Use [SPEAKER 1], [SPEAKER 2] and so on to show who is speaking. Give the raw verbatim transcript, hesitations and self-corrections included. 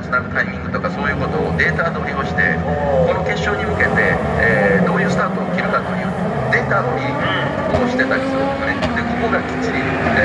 [SPEAKER 1] つなぐタイミングとかそういうことをデータ取りをして、この決勝に向けて、えー、どういうスタートを切るかというデータ取りをしてたりするんですね。でここがきっちり